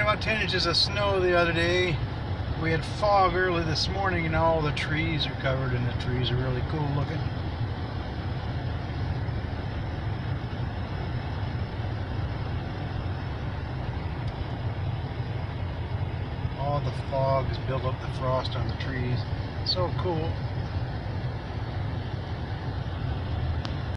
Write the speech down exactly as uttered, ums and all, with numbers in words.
about ten inches of snow the other day. We had fog early this morning and all the trees are covered, and the trees are really cool looking. All the fog has built up the frost on the trees. So cool.